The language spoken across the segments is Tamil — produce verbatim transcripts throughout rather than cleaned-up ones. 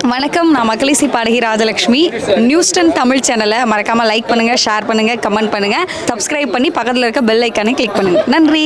வணக்கம், நான் மக்களிசை பாடகி ராஜலட்சுமி. நியூஸ்டன் தமிழ் சேனலை மறக்காம லைக் பண்ணுங்க, ஷேர் பண்ணுங்க, கமெண்ட் பண்ணுங்க, சப்ஸ்கிரைப் பண்ணி பக்கத்தில் இருக்க பெல் ஐக்கானை கிளிக் பண்ணுங்க. நன்றி.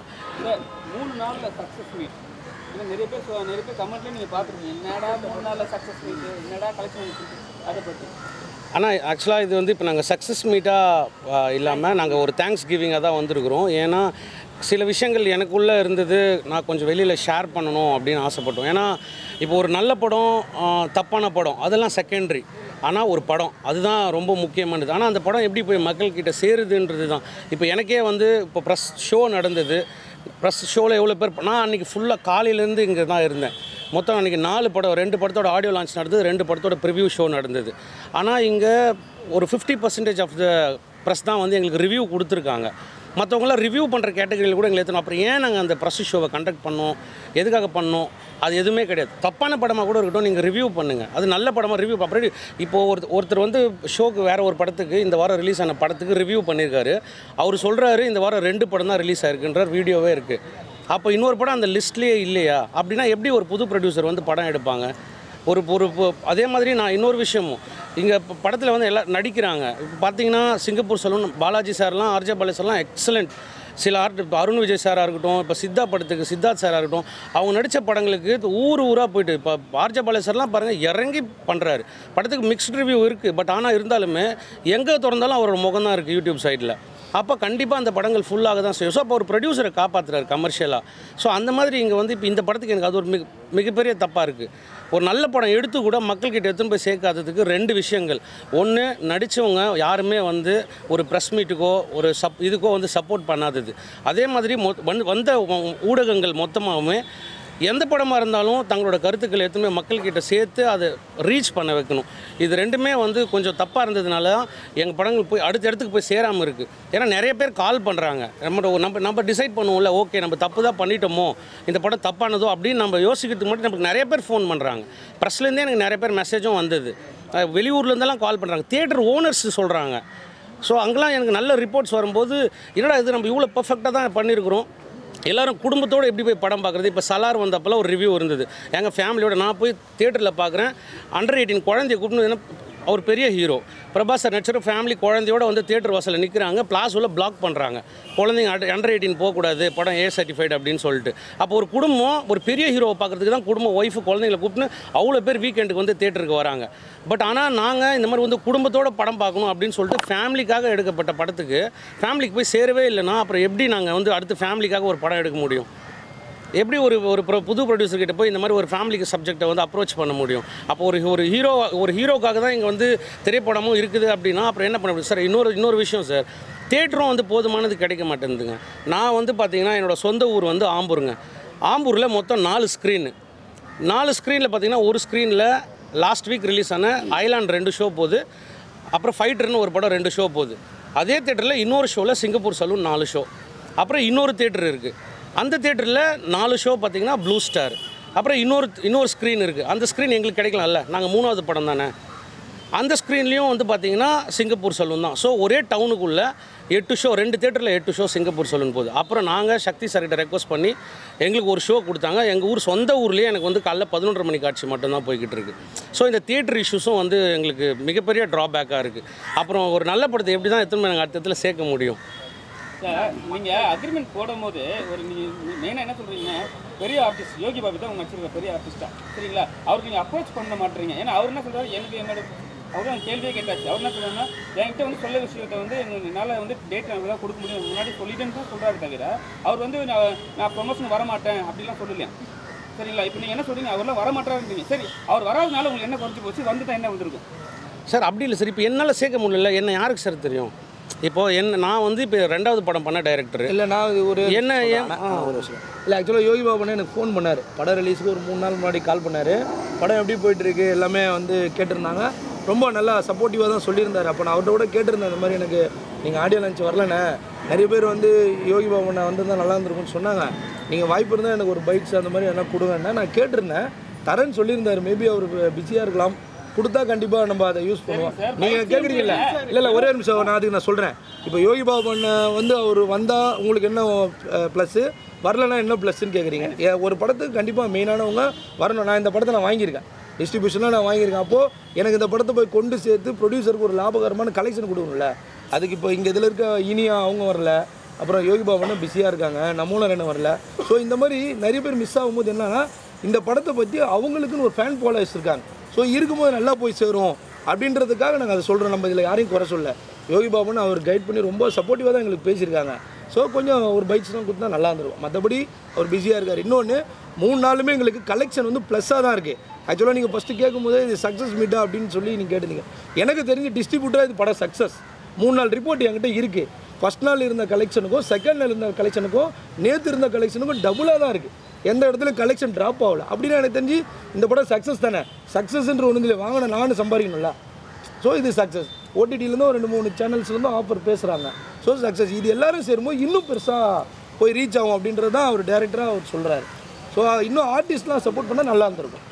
மூணு நாள்ல சக்சஸ் மீட் நிறைய பேர் நிறைய பேர் கமெண்ட்ல நீங்க பாத்துருக்கீங்க. என்னடா மூணு நாள்ல சக்சஸ் மீட், என்னடா கலெக்ஷன் அதை பத்தி. ஆனால் ஆக்சுவலாக இது வந்து இப்போ நாங்கள் சக்ஸஸ் மீட்டாக இல்லாமல் நாங்கள் ஒரு தேங்க்ஸ் கிவிங்காக தான் வந்திருக்கிறோம். ஏன்னா சில விஷயங்கள் எனக்குள்ளே இருந்தது, நான் கொஞ்சம் வெளியில் ஷேர் பண்ணணும் அப்படின்னு ஆசைப்பட்டோம். ஏன்னா இப்போ ஒரு நல்ல படம், தப்பான படம் அதெல்லாம் செகண்டரி. ஆனால் ஒரு படம் அதுதான் ரொம்ப முக்கியமானது. ஆனால் அந்த படம் எப்படி போய் மக்கள்கிட்ட சேருதுன்றது தான். இப்போ எனக்கே வந்து இப்போ ப்ரெஸ் ஷோ நடந்தது. ப்ரெஸ் ஷோவில் எவ்வளோ பேர், நான் அன்றைக்கி ஃபுல்லாக காலையிலேருந்து இங்கே தான் இருந்தேன். மொத்தம் அன்றைக்கி நாலு படம், ரெண்டு படத்தோட ஆடியோ லான்ச் நடந்தது, ரெண்டு படத்தோட ப்ரிவ்யூ ஷோ நடந்தது. ஆனால் இங்கே ஒரு fifty percentage of the press தான் வந்து எங்களுக்கு ரிவ்யூ கொடுத்துருக்காங்க. மற்றவங்களாம் ரிவ்யூ பண்ணுற கேட்டகரியில் கூட எங்களை ஏற்றணும். அப்புறம் ஏன் நாங்கள் அந்த ப்ரெஸ் ஷோவை கண்டக்ட் பண்ணோம், எதுக்காக பண்ணோம், அது எதுவுமே கிடையாது. தப்பான படமாக கூட இருக்கட்டும், நீங்கள் ரிவ்யூ பண்ணுங்கள். அது நல்ல படமாக ரிவ்யூ. அப்புறம் இப்போது ஒரு ஒருத்தர் வந்து ஷோக்கு வேறு ஒரு படத்துக்கு, இந்த வாரம் ரிலீஸ் ஆன படத்துக்கு ரிவ்யூ பண்ணியிருக்காரு. அவர் சொல்கிறாரு இந்த வாரம் ரெண்டு படம் தான் ரிலீஸ் ஆகிருக்குன்றார், வீடியோவே இருக்குது. அப்போ இன்னொரு படம் அந்த லிஸ்ட்லேயே இல்லையா? அப்படின்னா எப்படி ஒரு புது ப்ரொடியூசர் வந்து படம் எடுப்பாங்க? ஒரு ஒரு அதே மாதிரி நான் இன்னொரு விஷயமும், இங்கே இப்போ படத்தில் வந்து எல்லாம் நடிக்கிறாங்க. இப்போ பார்த்தீங்கன்னா சிங்கப்பூர் சலூன் பாலாஜி சார்லாம், ஆர்ஜே பாலாஜி சார்லாம் எக்ஸலண்ட். சில ஆர்ட், இப்போ அருண் விஜய் சாராக இருக்கட்டும், இப்போ சித்தா படத்துக்கு சித்தார்த் சாராக இருக்கட்டும், அவங்க நடித்த படங்களுக்கு ஊர் ஊராக போய்ட்டு, இப்போ ஆர்ஜே பாலாஜி சார்லாம் பாருங்கள் இறங்கி பண்ணுறாரு. படத்துக்கு மிக்ஸ்ட் ரிவ்யூ இருக்குது. பட் ஆனால் இருந்தாலுமே எங்கே திறந்தாலும் அவரோட முகம் தான் இருக்குது யூடியூப் சைட்டில். அப்போ கண்டிப்பாக அந்த படங்கள் ஃபுல்லாக தான் செய்யும். ஸோ அப்போ ஒரு ப்ரொடியூசரை காப்பாற்றுறாரு கமர்ஷியலாக. ஸோ அந்த மாதிரி இங்கே வந்து இப்போ இந்த படத்துக்கு எனக்கு அது ஒரு மிக மிகப்பெரிய தப்பாக இருக்குது. ஒரு நல்ல படம் எடுத்து கூட மக்கள்கிட்ட எடுத்துன்னு போய் சேர்க்காததுக்கு ரெண்டு விஷயங்கள். ஒன்று, நடித்தவங்க யாருமே வந்து ஒரு ப்ரெஸ் மீட்டுக்கோ ஒரு சப் இதுக்கோ வந்து சப்போர்ட் பண்ணாதது. அதே மாதிரி மொ வந்த ஊடகங்கள் மொத்தமாகவுமே எந்த படமாக இருந்தாலும் தங்களோட கருத்துக்களை எதுவுமே மக்கள்கிட்ட சேர்த்து அதை ரீச் பண்ண வைக்கணும். இது ரெண்டுமே வந்து கொஞ்சம் தப்பாக இருந்ததுனால தான் எங்கள் படங்கள் போய் அடுத்த இடத்துக்கு போய் சேராமல் இருக்குது. ஏன்னா நிறைய பேர் கால் பண்ணுறாங்க. நம்ம நம்ம நம்ம டிசைட் பண்ணுவோம்ல, ஓகே நம்ம தப்பு தான் பண்ணிட்டோமோ, இந்த படம் தப்பானதோ அப்படின்னு நம்ம யோசிக்கிறதுக்கு மட்டும் நமக்கு நிறைய பேர் ஃபோன் பண்ணுறாங்க. ப்ரெஸ்லேருந்தே எனக்கு நிறைய பேர் மெசேஜும் வந்தது. வெளியூர்லேருந்தெல்லாம் கால் பண்ணுறாங்க. தியேட்டர் ஓனர்ஸ் சொல்கிறாங்க. ஸோ அங்கெல்லாம் எனக்கு நல்ல ரிப்போர்ட்ஸ் வரும்போது, என்னடா இது நம்ம இவ்வளோ பர்ஃபெக்டாக தான் பண்ணியிருக்கிறோம், எல்லோரும் குடும்பத்தோடு எப்படி போய் படம் பார்க்குறது. இப்போ சலார் வந்தப்பெல்லாம் ஒரு ரிவ்யூ இருந்தது. எங்கள் ஃபேமிலியோட நான் போய் தியேட்டரில் பார்க்குறேன். அண்டர் எயிட்டீன் குழந்தைய கூப்பிட்டு, அவர் பெரிய ஹீரோ பிரபாஸ் சார் நடிச்சர், ஃபேமிலி குழந்தையோட வந்து தியேட்டர் வாசலில் நிற்கிறாங்க. பிளாஸுள்ள பிளாக் பண்ணுறாங்க. குழந்தைங்க அண்டர் எயிட்டீன் போகக்கூடாது, படம் ஏ சர்டிஃபைடு அப்படின்னு சொல்லிட்டு. அப்போ ஒரு குடும்பம் ஒரு பெரிய ஹீரோவை பார்க்குறதுக்கு தான் குடும்பம், ஒய்ஃபு குழந்தைங்களை கூப்பிட்டு அவ்வளோ பேர் வீக்கெண்டுக்கு வந்து தியேட்டருக்கு வராங்க. பட் ஆனால் நாங்கள் இந்த மாதிரி வந்து குடும்பத்தோட படம் பார்க்கணும் அப்படின்னு சொல்லிட்டு ஃபேமிலிக்காக எடுக்கப்பட்ட படத்துக்கு ஃபேமிலிக்கு போய் சேரவே இல்லைன்னா அப்புறம் எப்படி நாங்கள் வந்து அடுத்து ஃபேமிலிக்காக ஒரு படம் எடுக்க முடியும்? எப்படி ஒரு ஒரு புது ப்ரொடியூசர்கிட்ட போய் இந்த மாதிரி ஒரு ஃபேமிலிக்கு சப்ஜெக்டை வந்து அப்ரோச் பண்ண முடியும்? அப்போ ஒரு ஒரு ஹீரோ ஒரு ஹீரோக்காக தான் இங்கே வந்து திரைப்படமும் இருக்குது அப்படின்னா அப்புறம் என்ன பண்ண முடியும் சார்? இன்னொரு இன்னொரு விஷயம் சார், தேட்டரும் வந்து போதுமானது கிடைக்க மாட்டேங்குதுங்க. நான் வந்து பார்த்திங்கன்னா என்னோடய சொந்த ஊர் வந்து ஆம்பூருங்க. ஆம்பூரில் மொத்தம் நாலு ஸ்க்ரீனு நாலு ஸ்க்ரீனில் பார்த்திங்கன்னா ஒரு ஸ்க்ரீனில் லாஸ்ட் வீக் ரிலீஸ் ஆன ஐலாண்ட் ரெண்டு ஷோ போகுது. அப்புறம் ஃபைட்டர்னு ஒரு படம் ரெண்டு ஷோ போகுது. அதே தேட்டரில் இன்னொரு ஷோவில் சிங்கப்பூர் சலூன் நாலு ஷோ. அப்புறம் இன்னொரு தேட்டர் இருக்குது. அந்த தேட்டரில் நாலு ஷோ பார்த்திங்கன்னா ப்ளூ ஸ்டார். அப்புறம் இன்னொரு இன்னொரு ஸ்க்ரீன் இருக்குது. அந்த ஸ்க்ரீன் எங்களுக்கு கிடைக்கலாம்ல, நாங்கள் மூணாவது படம் தானே. அந்த ஸ்க்ரீன்லேயும் வந்து பார்த்திங்கன்னா சிங்கப்பூர் சலூன் தான். ஸோ ஒரே டவுனுக்குள்ளே எட்டு ஷோ, ரெண்டு தேட்டரில் எட்டு ஷோ சிங்கப்பூர் சலூன் போகுது. அப்புறம் நாங்கள் சக்தி சார்கிட்ட ரெக்வஸ்ட் பண்ணி எங்களுக்கு ஒரு ஷோ கொடுத்தாங்க. எங்கள் ஊர் சொந்த ஊர்லேயே எனக்கு வந்து காலைல பதினொன்றரை மணி காட்சி மட்டும்தான் போய்கிட்டு இருக்குது. ஸோ இந்த தியேட்டர் இஷ்யூஸும் வந்து எங்களுக்கு மிகப்பெரிய ட்ராபேக்காக இருக்குது. அப்புறம் ஒரு நல்ல படத்தை எப்படி தான் எத்தனை நாங்கள் அடுத்த இடத்துல சேர்க்க முடியும்? சார், நீங்கள் அக்ரிமெண்ட் போடும் போது ஒரு நீங்கள் மெயினாக என்ன சொல்கிறீங்க, பெரிய ஆர்டிஸ்ட் யோகி பாபு தான் உங்கள் வச்சிருக்க பெரிய ஆர்டிஸ்ட்டாக, சரிங்களா? அவருக்கு நீங்கள் அப்ரோச் பண்ண மாட்டேறீங்க. ஏன்னா அவர் என்ன சொல்கிறார், எனக்கு என்னோட அவரும் கேள்வியே கேட்டாச்சு. அவர் என்ன சொல்கிறாருன்னா, என்கிட்ட வந்து சொல்ல விஷயத்தை வந்து என்னால் வந்து டேட் எனக்கு தான் கொடுக்க முடியும், முன்னாடி சொல்லிட்டேன்னு தான் சொல்கிறாரு தவிர அவர் வந்து நான் நான் ப்ரொமோஷன் வரமாட்டேன் அப்படிலாம் சொல்லலையா, சரிங்களா? இப்போ நீங்கள் என்ன சொல்கிறீங்க, அவர்லாம் வரமாட்டாருன்றீங்க. சரி, அவர் வராதனால உங்களுக்கு என்ன குறைச்சி போச்சு, வந்து தான் என்ன வந்திருக்கும்? சார் அப்படி இல்லை சார். இப்போ என்னால் சேர்க்க முடியல. என்ன யாருக்கு சார் தெரியும்? இப்போது என்ன நான் வந்து இப்போ ரெண்டாவது படம் பண்ண டைரக்டர் இல்லை. நான் ஒரு என்ன ஒரு விஷயம் இல்லை, ஆக்சுவலாக யோகி பாபு பண்ண எனக்கு ஃபோன் பண்ணார். படம் ரிலீஸுக்கு ஒரு மூணு நாள் முன்னாடி கால் பண்ணார். படம் எப்படி போயிட்டுருக்கு எல்லாமே வந்து கேட்டிருந்தாங்க. ரொம்ப நல்லா சப்போர்ட்டிவாக தான் சொல்லியிருந்தார். அப்போ நான் அவர்கிட்ட கூட கேட்டிருந்தேன், இந்த மாதிரி எனக்கு நீங்கள் ஆடியோ லான்ச் வரலண்ணே, நிறைய பேர் வந்து யோகி பாபு நான் வந்திருந்தால் நல்லா இருந்திருக்குன்னு சொன்னாங்க. நீங்கள் வாய்ப்பு இருந்தால் எனக்கு ஒரு பைக்ஸ் அந்த மாதிரி என்ன கொடுங்கண்ணா நான் கேட்டிருந்தேன். தரேன்னு சொல்லியிருந்தார். மேபி அவர் பிஸியாக இருக்கலாம், கொடுத்தா கண்டிப்பாக நம்ம அதை யூஸ் பண்ணுவோம். நீங்கள் கேட்குறீங்களா? இல்லை இல்லை ஒரே நிமிஷம், நான் அதுக்கு நான் சொல்கிறேன். இப்போ யோகி பாபு பண்ண வந்து அவர் வந்தால் உங்களுக்கு என்ன ப்ளஸ்ஸு, வரலன்னா என்ன ப்ளஸ்ன்னு கேட்குறீங்க. ஒரு படத்துக்கு கண்டிப்பாக மெயினானவங்க வரணும். நான் இந்த படத்தை நான் வாங்கியிருக்கேன். டிஸ்ட்ரிபியூஷனாக நான் வாங்கியிருக்கேன். அப்போது எனக்கு இந்த படத்தை போய் கொண்டு சேர்த்து ப்ரொடியூசருக்கு ஒரு லாபகரமான கலெக்ஷன் கொடுக்கணும்ல. அதுக்கு இப்போ இங்கே இதில் இருக்க இனியா அவங்க வரல, அப்புறம் யோகி பாபுன்னு பிஸியாக இருக்காங்க, நம்மளும் ரெண்டு வரல. ஸோ இந்த மாதிரி நிறைய பேர் மிஸ் ஆகும்போது என்னன்னா இந்த படத்தை பற்றி அவங்களுக்குன்னு ஒரு ஃபேன் ஃபாலோவர்ஸ் இருக்காங்க. ஸோ இருக்கும்போது நல்லா போய் சேரும் அப்படின்றதுக்காக நாங்கள் அதை சொல்கிறோம். நம்ம இதில் யாரையும் குறை சொல்ல. யோகி பாபுன்னு அவர் கைட் பண்ணி ரொம்ப சப்போர்ட்டிவாக தான் எங்களுக்கு பேசியிருக்காங்க. ஸோ கொஞ்சம் ஒரு பைக்ஸ்லாம் கொடுத்தா நல்லா இருந்துடும். மற்றபடி அவர் பிஸியாக இருக்கார். இன்னொன்று மூணு நாளுமே எங்களுக்கு கலெக்ஷன் வந்து ப்ளஸ்ஸாக தான் இருக்குது. ஆக்சுவலாக நீங்கள் ஃபஸ்ட்டு கேட்கும்போது இது சக்ஸஸ் மீட்டா அப்படின்னு சொல்லி நீங்கள் கேட்டுருந்தீங்க. எனக்கு தெரிஞ்சு டிஸ்ட்ரிபியூட்டராக இது படம் சக்ஸஸ். மூணு நாள் ரிப்போர்ட் என்கிட்ட இருக்குது. ஃபஸ்ட் நாள் இருந்த கலெக்ஷனுக்கும் செகண்ட் நாள் இருந்த கலெக்ஷனுக்கும் நேற்று இருந்த கலெக்ஷனுக்கும் டபுளாக தான் இருக்குது. எந்த இடத்துல கலெக்ஷன் ட்ராப் ஆகல. அப்படின்னா எனக்கு தெரிஞ்சு இந்த படம் சக்ஸஸ் தானே. சக்ஸஸ்ன்ற ஒன்று இல்லை, வாங்கின நானும் சம்பாதிக்கணும்ல. ஸோ இது சக்ஸஸ். ஓடிடியிலேருந்து ஒரு ரெண்டு மூணு சேனல்ஸ்லேருந்து ஆஃபர் பேசுகிறாங்க. So success. இது எல்லோரும் சேரும்போது இன்னும் பெருசாக போய் ரீச் ஆகும் அப்படின்றது தான் அவர் டேரக்டராக அவர் சொல்கிறாரு. ஸோ இன்னும் ஆர்டிஸ்ட்லாம் சப்போர்ட் பண்ணால் நல்லா இருந்திருக்கும்.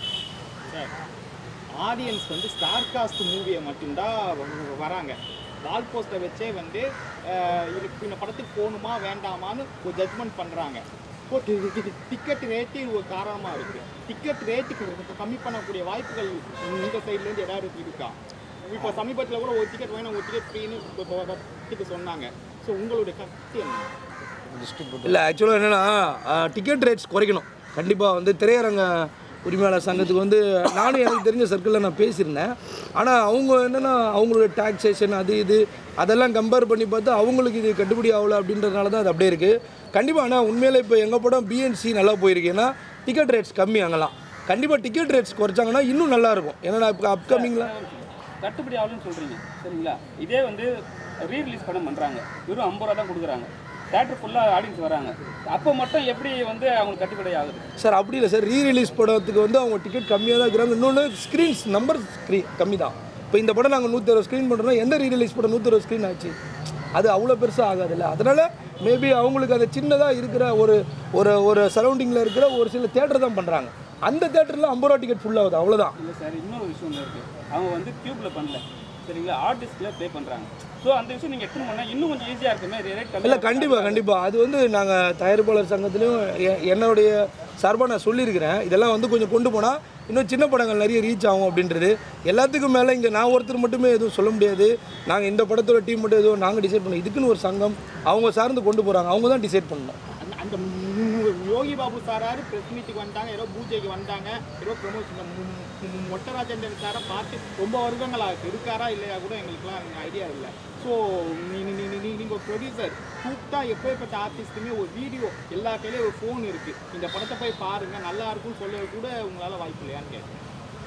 ஆடியன்ஸ் வந்து ஸ்டார் காஸ்ட் மூவியை மட்டும்தான் வராங்க. வால் போஸ்ட்டை வச்சே வந்து இதுக்கு இந்த படத்துக்கு போகணுமா வேண்டாமான்னு ஒரு ஜட்மெண்ட் பண்ணுறாங்க. இப்போ டிக்கெட் ரேட்டு ஒரு காரணமாக இருக்குது. டிக்கெட் ரேட்டுக்கு கம்மி பண்ணக்கூடிய வாய்ப்புகள் இந்த சைட்லேருந்து ஏதாவது இருக்கா? இப்போ சமீபத்தில் கூட ஒரு டிக்கெட் வேணும், ஒரு டிக்கெட் ஃப்ரீன்னு சொன்னாங்க. ஸோ உங்களுடைய கருத்து என்ன? இல்லை ஆக்சுவலாக என்னென்னா டிக்கெட் ரேட்ஸ் குறைக்கணும். கண்டிப்பாக வந்து திரையரங்க உரிமையாளர் சங்கத்துக்கு வந்து நானும் எனக்கு தெரிஞ்ச சர்க்கிளில் நான் பேசியிருந்தேன். ஆனால் அவங்க என்னென்னா அவங்களுடைய டாக்ஸேஷன் அது இது அதெல்லாம் கம்பேர் பண்ணி பார்த்தா அவங்களுக்கு இது கட்டுப்படி ஆகலை அப்படின்றதுனால தான் அது அப்படியே இருக்குது. கண்டிப்பாக ஆனால் உண்மையிலே இப்போ எங்கள் படம் பிஎன்சி நல்லா போயிருக்கு. ஏன்னா டிக்கெட் ரேட்ஸ் கம்மி ஆகலாம். கண்டிப்பாக டிக்கெட் ரேட்ஸ் குறைச்சாங்கன்னா இன்னும் நல்லாயிருக்கும். ஏன்னா இப்போ அப்கமிங்கில் கட்டுப்படி ஆகலன்னு சொல்கிறீங்க சரிங்களா? இதே வந்து ரீ ரிலீஸ் படம் பண்ணுறாங்க, வெறும் ஐம்பது ரூபா தான் கொடுக்குறாங்க, தேட்டர் ஃபுல்லாக ஆடியன்ஸ் வராங்க, அப்போ மட்டும் எப்படி வந்து அவங்களுக்கு கட்டுப்படி ஆகுது சார்? அப்படி இல்லை சார். ரீ ரிலீஸ் படத்துக்கு வந்து அவங்க டிக்கெட் கம்மியாக தான் இருக்கிறாங்க. இன்னொன்று ஸ்க்ரீன்ஸ் நம்பர் ஸ்க்ரீன் கம்மி தான். இப்போ இந்த படம் நாங்கள் நூற்றி அறுபது ஸ்க்ரீன் பண்ணுறோம்னா எந்த ரீ ரிலீஸ் படம் நூற்றி அறுபது ஸ்க்ரீன் ஆச்சு? அது அவ்வளோ பெருசாக ஆகாதில்ல. அதனால் மேபி அவங்களுக்கு அது சின்னதாக இருக்கிற ஒரு ஒரு ஒரு சரௌண்டிங்கில் இருக்கிற ஒரு சில தேட்டர் தான் பண்ணுறாங்க. அந்த தேட்டரில் ஐம்பது ரூபா டிக்கெட் ஃபுல் ஆகுது, அவ்வளோதான். இல்லை சார், இன்னொரு விஷயம் இருக்குது. அவங்க வந்து டியூப்பில் பண்ணல சரிங்களா, ஆர்டிஸ்ட்டில் ப்ளே பண்ணுறாங்க. ஸோ அந்த விஷயம் நீங்கள் எட்டு பண்ணால் இன்னும் கொஞ்சம் ஈஸியாக இருக்குமே ரேட். இல்லை கண்டிப்பாக கண்டிப்பாக அது வந்து நாங்கள் தயாரிப்பாளர் சங்கத்துலேயும் என்னுடைய சார்பாக நான் சொல்லியிருக்கிறேன். இதெல்லாம் வந்து கொஞ்சம் கொண்டு போனால் இன்னும் சின்ன படங்கள் நிறைய ரீச் ஆகும் அப்படின்றது. எல்லாத்துக்கும் மேலே இங்கே நான் ஒருத்தர் மட்டுமே எதுவும் சொல்ல முடியாது. நாங்கள் இந்த படத்தோட டீம் மட்டும் எதுவும் நாங்கள் டிசைட் பண்ணோம். இதுக்குன்னு ஒரு சங்கம் அவங்க சார்ந்து கொண்டு போகிறாங்க. அவங்க தான் டிசைட் பண்ணணும். அந்த யோகி பாபு சாராரு ப்ரெஸ் மீட்டுக்கு வந்தாங்க, ஏதோ பூஜைக்கு வந்தாங்க, ஏதோ ப்ரொமோஷன் மொட்டராஜன் சாரை பார்த்து ரொம்ப வருடங்களாக இருக்காரா இல்லையா கூட எங்களுக்குலாம் ஐடியா இல்லை. ஸோ நீங்கள் ஒரு ப்ரொடியூசர் கூப்பிட்டா எப்பேற்பட்ட ஆர்டிஸ்ட்டுமே ஒரு வீடியோ எல்லா கையிலையும் ஒரு ஃபோன் இருக்குது, இந்த படத்தை போய் பாருங்கள் நல்லா இருக்கும்னு சொல்ல கூட உங்களால் வாய்ப்பு இல்லையான்னு கேட்குறேன்.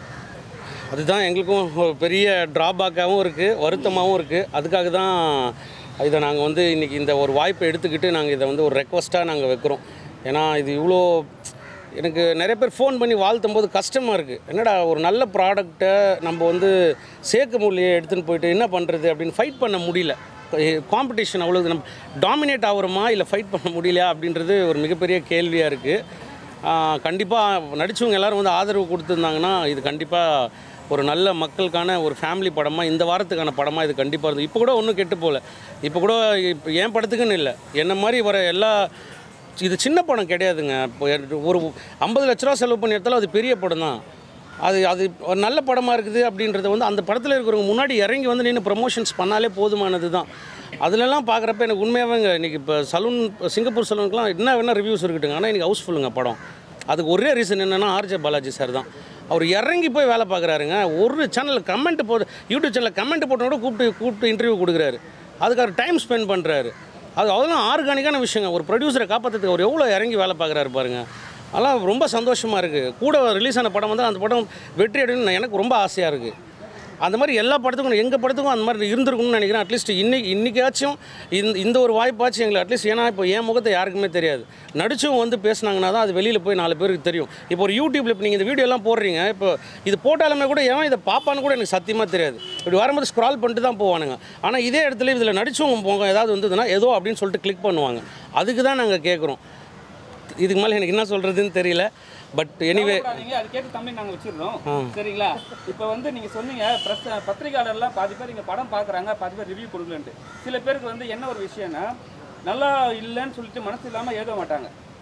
அதுதான் எங்களுக்கும் ஒரு பெரிய ட்ராபேக்காகவும் இருக்குது, வருத்தமாகவும் இருக்குது. அதுக்காக தான் இதை நாங்கள் வந்து இன்றைக்கி இந்த ஒரு வாய்ப்பை எடுத்துக்கிட்டு நாங்கள் இதை வந்து ஒரு ரெக்வஸ்ட்டாக நாங்கள் வைக்கிறோம். ஏன்னா இது இவ்வளோ எனக்கு நிறைய பேர் ஃபோன் பண்ணி வாழ்த்தும் போது கஷ்டமாக இருக்குது. என்னடா ஒரு நல்ல ப்ராடக்டை நம்ம வந்து சேர்க்க முடியலையே, எடுத்துன்னு போயிட்டு என்ன பண்ணுறது அப்படின்னு ஃபைட் பண்ண முடியல. காம்படிஷன் அவ்வளோ நம்ம டாமினேட் ஆகிறோமா இல்லை ஃபைட் பண்ண முடியலையா அப்படின்றது ஒரு மிகப்பெரிய கேள்வியாக இருக்குது. கண்டிப்பாக நடித்தவங்க எல்லோரும் வந்து ஆதரவு கொடுத்துருந்தாங்கன்னா இது கண்டிப்பாக ஒரு நல்ல மக்களுக்கான ஒரு ஃபேமிலி படமாக இந்த வாரத்துக்கான படமாக இது கண்டிப்பாக இருந்தது. இப்போ கூட ஒன்றும் கெட்டு போகல. இப்போ கூட இப்போ என் படத்துக்குன்னு இல்லை, என்ன மாதிரி வர எல்லா இது சின்ன படம் கிடையாதுங்க. இப்போ ஒரு ஐம்பது லட்ச ரூபா செலவு பண்ணி எடுத்தாலும் அது பெரிய படம் தான். அது அது ஒரு நல்ல படமாக இருக்குது அப்படின்றத வந்து அந்த படத்தில் இருக்கிறவங்க முன்னாடி இறங்கி வந்து நின்று ப்ரமோஷன்ஸ் பண்ணாலே போதுமானது தான். அதிலெல்லாம் பார்க்குறப்ப எனக்கு உண்மையாகவேங்க இன்றைக்கி இப்போ சலூன் சிங்கப்பூர் சலூனுக்குலாம் என்ன வேணால் ரிவ்யூஸ் இருக்கட்டுங்க, ஆனால் இன்றைக்கி ஹவுஸ்ஃபுல்லுங்க படம். அதுக்கு ஒரே ரீசன் என்னென்னா ஆர்ஜே பாலாஜி சார் தான். அவர் இறங்கி போய் வேலை பார்க்குறாருங்க. ஒரு சேனலில் கமெண்ட் போட்டு யூடியூப் சேனலில் கமெண்ட் போட்டோட கூப்பிட்டு கூப்பிட்டு இன்டர்வியூ கொடுக்குறாரு. அதுக்கு அவர் டைம் ஸ்பெண்ட் பண்ணுறாரு. அது அதெல்லாம் ஆர்கானிக்கான விஷயங்க. ஒரு ப்ரொடியூசரை காப்பாற்றுறதுக்கு அவர் எவ்வளோ இறங்கி வேலை பார்க்குறாரு பாருங்கள். அதெல்லாம் ரொம்ப சந்தோஷமாக இருக்குது. கூட ரிலீஸ் ஆன படம் வந்து அந்த படம் வெற்றி அடையணும்னு எனக்கு ரொம்ப ஆசையாக இருக்குது. அந்த மாதிரி எல்லா படத்துக்கும் எங்கள் படத்துக்கும் அந்த மாதிரி இருந்திருக்கும்னு நினைக்கிறேன். அட்லீஸ்ட் இன்னைக்கு இன்றைக்காச்சும் இந்த இந்த ஒரு வாய்ப்பாச்சும் எங்களுக்கு அட்லீஸ்ட். ஏன்னா இப்போ என் முகத்தை யாருக்குமே தெரியாது, நடிச்சும் வந்து பேசினாங்கன்னா தான் அது வெளியில் போய் நாலு பேருக்கு தெரியும். இப்போ ஒரு யூடியூப்பில் இப்போ நீங்கள் இந்த வீடியோலாம் போடுறீங்க, இப்போ இது போட்டாலுமே கூட ஏன் இதை பார்ப்பான்னு கூட எனக்கு சத்தியமாக தெரியாது. இப்படி வரும்போது ஸ்க்ரால் பண்ணிட்டு தான் போவானுங்க. ஆனால் இதே இடத்துல இதில் நடிச்சும் போங்க ஏதாவது வந்ததுன்னா ஏதோ அப்படின்னு சொல்லிட்டு கிளிக் பண்ணுவாங்க. அதுக்கு தான் நாங்கள் கேட்குறோம். இதுக்கு மேலே எனக்கு என்ன சொல்கிறதுன்னு தெரியல. பட் எனிவே அது கேட்டு தமிழ் நாங்கள் வச்சிடுறோம் சரிங்களா. இப்போ வந்து நீங்கள் சொன்னீங்க ப்ரெஸ் பத்திரிகையாளர்லாம் பாதி பேர் இங்கே படம் பார்க்குறாங்க, பாதி பேர் ரிவ்யூ கொடுக்கலன்ட்டு. சில பேருக்கு வந்து என்ன ஒரு விஷயம்னா நல்லா இல்லைன்னு சொல்லிட்டு மனசு இல்லாமல் எழுத மாட்டாங்க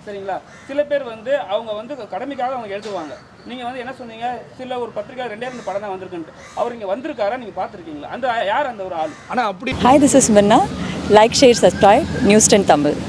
சரிங்களா? சில பேர் வந்து அவங்க வந்து கடமைக்காக அவங்க எழுதுவாங்க. நீங்கள் வந்து என்ன சொன்னீங்க, சில ஒரு பத்திரிகை ரெண்டே ரெண்டு படம் தான் வந்திருக்குன்ட்டு. அவர் இங்கே வந்திருக்காரா, நீங்கள் பார்த்துருக்கீங்களா? அந்த யார் அந்த ஒரு ஆள்? ஆனால் அப்படி Hi, this is Minna. Like, share, subscribe, News ten Tamil.